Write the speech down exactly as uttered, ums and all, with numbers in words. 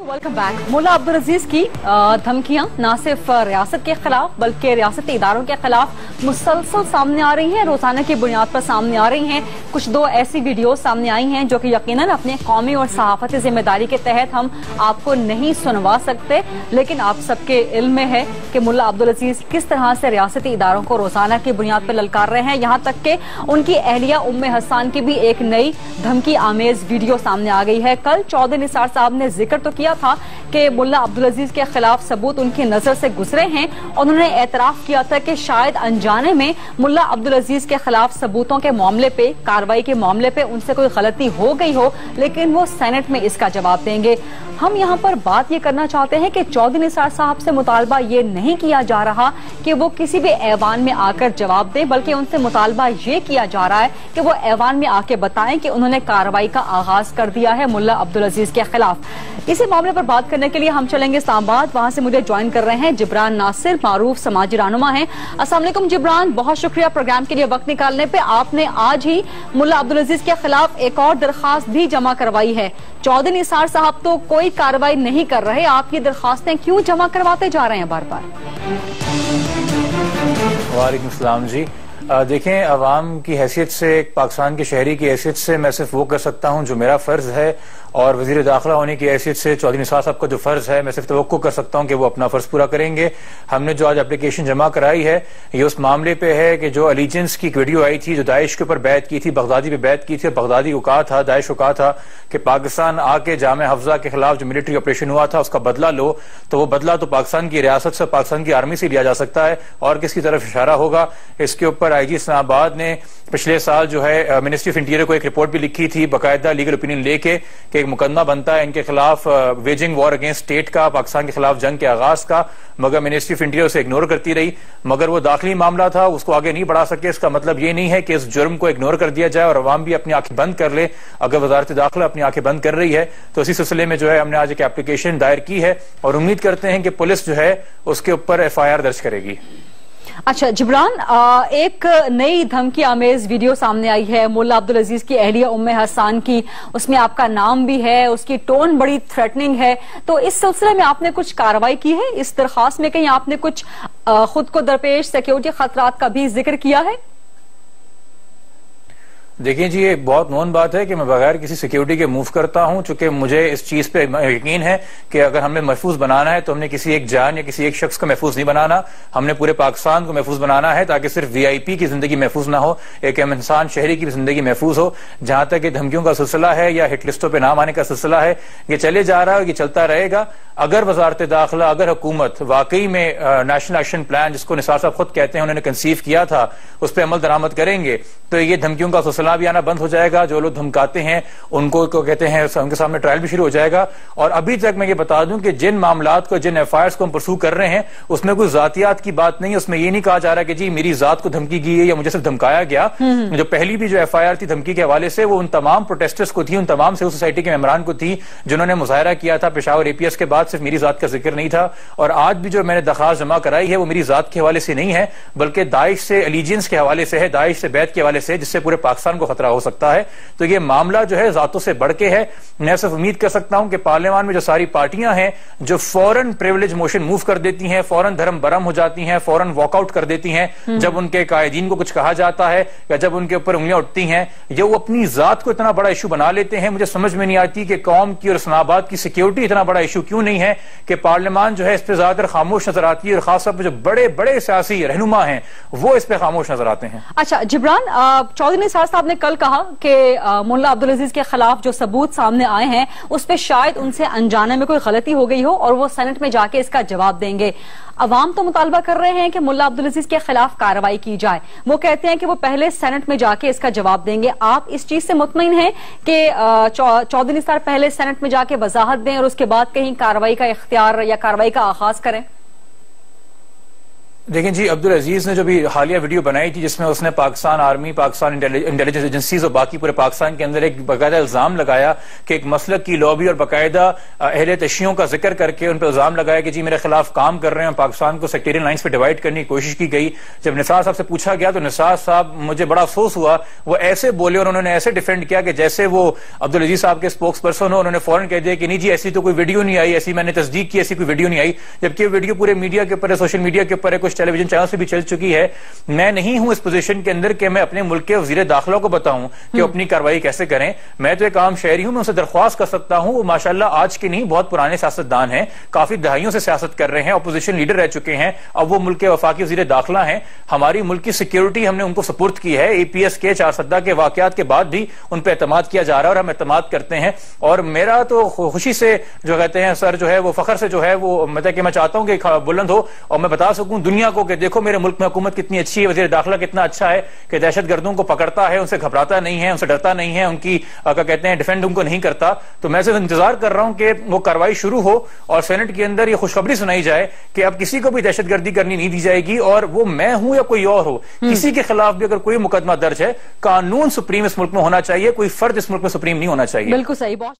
Welcome back. Mullah Abdul Aziz की धमकियां न सिर्फ रियासत के खिलाफ बल्कि रियासती इदारों के खिलाफ मुसलसल सामने आ रही हैं, रोजाना की बुनियाद पर सामने आ रही हैं। कुछ दो ऐसी वीडियो सामने आई हैं जो कि यकीनन अपने कौमी और सहाफती जिम्मेदारी के तहत हम आपको नहीं सुनवा सकते, लेकिन आप सबके इल्म में है कि मुल्ला अब्दुल अजीज किस तरह से रियासती इदारों को रोजाना की बुनियाद पर ललकार रहे हैं। यहाँ तक कि उनकी अहलिया उम्मे हसन की भी एक नई धमकी आमेज वीडियो सामने आ गई है। कल चौधरी निसार साहब ने जिक्र तो किया था कि मुल्ला अब्दुल अजीज के खिलाफ सबूत उनकी नजर से गुजरे हैं और उन्होंने एतराफ किया था कि शायद अनजाने में मुल्ला अब्दुल अजीज के खिलाफ सबूतों के मामले पे, कार्रवाई के मामले पे उनसे कोई गलती हो गई हो, लेकिन वो सेनेट में इसका जवाब देंगे। हम यहाँ पर बात ये करना चाहते हैं कि चौधरी निसार साहब से मुतालबा ये नहीं किया जा रहा कि वो किसी भी ऐवान में आकर जवाब दें, बल्कि उनसे मुतालबा ये किया जा रहा है कि वो ऐवान में आके बताएं कि उन्होंने कार्रवाई का आगाज कर दिया है मुल्ला अब्दुल अजीज के खिलाफ। इसी मामले पर बात करने के लिए हम चलेंगे इस्लामाबाद। वहां से मुझे ज्वाइन कर रहे हैं जिब्रान नासिर, मारूफ समाजी रहनुमा हैं। अस्सलाम वालेकुम जिब्रान, बहुत शुक्रिया प्रोग्राम के लिए वक्त निकालने पे। आपने आज ही मुल्ला अब्दुल अजीज के खिलाफ एक और दरखास्त भी जमा करवाई है। चौधरी निसार साहब तो कोई कार्रवाई नहीं कर रहे, आप ये दरखास्तें क्यों जमा करवाते जा रहे हैं बार बार? वालेकुम सलाम जी। देखें, अवाम की हैसियत से, एक पाकिस्तान के शहरी की हैसियत से मैं सिर्फ वो कर सकता हूँ जो मेरा फर्ज है, और वजीर दाखिला होने की हैसियत से चौधरी निसार साहब का जो फर्ज है मैं सिर्फ तवक्को कर सकता हूँ कि वो अपना फर्ज पूरा करेंगे। हमने जो आज एप्लीकेशन जमा कराई है ये उस मामले पे है कि जो अलीजेंस की वीडियो आई थी, जो दाइश के ऊपर बैत की थी, बगदादी पे बैत की थी, और बगदादी को कहा था, दाइश को कहा था कि पाकिस्तान आके जामे हफ्जा के खिलाफ जो मिलिट्री ऑपरेशन हुआ था उसका बदला लो, तो वो बदला तो पाकिस्तान की रियासत से, पाकिस्तान की आर्मी से लिया जा सकता है, और किसकी तरफ इशारा होगा। इसके ऊपर आई जी इस्लामाबाद ने पिछले साल जो है मिनिस्ट्री ऑफ इंटीरियर को एक रिपोर्ट भी लिखी थी, बाकायदा लीगल ओपिनियन लेके कि एक मुकदमा बनता है इनके खिलाफ वेजिंग वॉर अगेंस्ट स्टेट का, पाकिस्तान के खिलाफ जंग के आगाज का, मगर मिनिस्ट्री ऑफ इंटीरियर उसे इग्नोर करती रही। मगर वो दाखिली मामला था, उसको आगे नहीं बढ़ा सके। इसका मतलब ये नहीं है कि इस जुर्म को इग्नोर कर दिया जाए और अवाम भी अपनी आंखें बंद कर ले। अगर वजारत दाखिला अपनी आंखें बंद कर रही है तो इसी सिलसिले में जो है हमने आज एक एप्लीकेशन दायर की है और उम्मीद करते हैं कि पुलिस जो है उसके ऊपर एफ आई आर दर्ज करेगी। अच्छा जिब्रान, एक नई धमकी आमेज वीडियो सामने आई है मुल्ला अब्दुल अजीज की अहलिया उम्मे हसन की, उसमें आपका नाम भी है, उसकी टोन बड़ी थ्रेटनिंग है, तो इस सिलसिले में आपने कुछ कार्रवाई की है? इस दरखास्त में कहीं आपने कुछ खुद को दरपेश सिक्योरिटी खतरात का भी जिक्र किया है? देखिए जी, ये बहुत नोन बात है कि मैं बगैर किसी सिक्योरिटी के मूव करता हूं, चूंकि मुझे इस चीज पे यकीन है कि अगर हमें महफूज बनाना है तो हमने किसी एक जान या किसी एक शख्स को महफूज नहीं बनाना, हमने पूरे पाकिस्तान को महफूज बनाना है, ताकि सिर्फ वीआईपी की जिंदगी महफूज ना हो, एक अहम इंसान शहरी की भी जिंदगी महफूज हो। जहां तक ये धमकियों का सिलसिला है या हिट लिस्टों पर नाम आने का सिलसिला है, ये चले जा रहा है, ये चलता रहेगा। अगर वजारत दाखिला, अगर हुकूमत वाकई में नेशनल एक्शन प्लान, जिसको निसार साहब खुद कहते हैं उन्होंने कंसीव किया था, उस पर अमल दरामद करेंगे तो ये धमकियों का सिलसिला भी आना बंद हो जाएगा। जो लोग धमकाते हैं उनको को कहते हैं उनके सामने ट्रायल भी शुरू हो जाएगा। और अभी तक मैं ये बता दूं कि जिन मामलात को, जिन एफ आई आर को हम परसू कर रहे हैं उसमें कोई जातियात की बात नहीं है। उसमें ये नहीं कहा जा रहा कि जी मेरी जात को धमकी की है या मुझे सिर्फ धमकाया गया। जो पहली भी जो एफ आई आर थी धमकी के हवाले से, वो उन तमाम प्रोटेस्टर्स को थी, उन तमाम सिविल सोसाइटी के मेंबरान को थी जिन्होंने मुजाहरा किया था पेशावर एपीएस के बाद। सिर्फ मेरी जात का जिक्र नहीं था। और आज भी जो मैंने दरखास्त जमा कराई है वो मेरी जात के हवाले से नहीं है, बल्कि दाइश से एलिजेंस के हवाले से है, दाइश से बैत के हवाले से, जिससे पूरे पाकिस्तान को खतरा हो सकता है। तो ये मामला जो है जातों से बढ़ के है। मैं सिर्फ उम्मीद कर सकता हूं कि पार्लियामान में जो सारी पार्टियां हैं जो फौरन प्रिविलेज मोशन मूव कर देती हैं, फौरन धर्म बरम हो जाती हैं, फौरन वॉकआउट कर देती हैं जब उनके कायदीन को कुछ कहा जाता है या जब उनके ऊपर उंगलियां उठती हैं, या वो अपनी जात को इतना बड़ा इशू बना लेते हैं। मुझे समझ में नहीं आती कि कौम की और इस्लामाबाद की सिक्योरिटी इतना बड़ा इशू क्यों नहीं है कि पार्लियामान जो है इस पर ज्यादातर खामोश नजर आती है, और खासतौर पर जो बड़े बड़े सियासी रहनुमा हैं वो इस पर खामोश नजर आते हैं। अच्छा जिब्रान, चौधरी निसार साहब ने कल कहा कि मुल्ला अब्दुल अजीज के खिलाफ जो सबूत सामने आए हैं उस पर शायद उनसे अनजाने में कोई गलती हो गई हो और वो सेनेट में जाके इसका जवाब देंगे। अवाम तो मुतालबा कर रहे हैं कि मुल्ला अब्दुल अजीज के खिलाफ कार्रवाई की जाए, वो कहते हैं कि वो पहले सेनेट में जाके इसका जवाब देंगे। आप इस चीज से मुतमईन हैं कि चौधरी निसार पहले सेनेट में जाके वजाहत दें और उसके बाद कहीं कार्रवाई का इख्तियार या कार्रवाई का आगाज करें? دیکھیں جی، عبدل عزیز نے جو بھی حالیہ ویڈیو بنائی تھی جس میں اس نے Pakistan army, Pakistan intelligence agencies اور باقی پورے پاکستان کے اندر ایک باقاعدہ الزام لگایا کہ ایک مسلک کی لابی اور باقاعدہ اہل تشیعوں کا ذکر کر کے ان پہ الزام لگایا کہ جی میرے خلاف کام کر رہے ہیں، پاکستان کو سیکٹیرین لائنز پہ ڈیوائڈ کرنے کی کوشش کی گئی۔ جب نثار صاحب سے پوچھا گیا تو نثار صاحب مجھے بڑا افسوس ہوا، وہ ایسے بولے اور انہوں نے ایسے ڈیفینڈ کیا کہ جیسے وہ عبدل عزیز صاحب کے اسپوکس پرسن ہو، انہوں نے فوراً کہہ دیا کہ نہیں جی ایسی تو کوئی ویڈیو نہیں آئی، ایسی میں نے تصدیق کی، ایسی کوئی ویڈیو نہیں آئی، جبکہ ویڈیو پورے میڈیا کے اوپر ہے، سوشل میڈیا کے اوپر ہے، کچھ ٹیلی ویژن چینل سے بھی چل چکی ہے۔ میں نہیں ہوں اس پوزیشن کے اندر کہ میں اپنے ملک کے وزیر داخلہ کو بتاؤں کہ اپنی کارروائی کیسے کریں۔ میں تو ایک عام شہری ہوں، میں اسے درخواست کر سکتا ہوں، وہ ماشاءاللہ آج کے نہیں بہت پرانے سیاستدان ہیں، کافی دہائیوں سے سیاست کر رہے ہیں، اپوزیشن لیڈر رہ چکے ہیں، اب وہ ملک کے وفاقی وزیر داخلہ ہیں۔ ہماری ملک کی سیکیورٹی ہم نے ان کو سپورٹ کی ہے، اے پی ایس کے چار سدہ کے واقعات کے بعد بھی ان پہ اعتماد کیا جا رہا ہے اور ہم اعتماد کرتے ہیں، اور میرا تو خوشی سے جو کہتے ہیں سر جو ہے وہ فخر سے جو ہے وہ مطلب کہ میں چاہتا ہوں کہ بلند ہو اور میں بتا سکوں دنیا کو کہ دیکھو میرے ملک میں حکومت کتنی اچھی ہے، وزیر داخلہ کتنا اچھا ہے کہ دہشت گردوں کو پکڑتا ہے، ان سے گھبراتا نہیں ہے، ان سے ڈرتا نہیں ہے، ان کی کیا کہتے ہیں ڈیفینڈ ان کو نہیں کرتا۔ تو میں صرف انتظار کر رہا ہوں کہ وہ کارروائی شروع ہو اور سینٹ کے اندر یہ خوشخبری سنائی جائے کہ اب کسی کو بھی دہشت گردی کرنی نہیں دی جائے گی، اور وہ میں ہوں یا کوئی اور ہو، کسی کے خلاف بھی اگر کوئی مقدمہ درج ہے، قانون سپریم اس ملک میں ہونا چاہیے، کوئی فرد اس ملک میں سپریم نہیں ہونا چاہیے۔ بالکل صحیح۔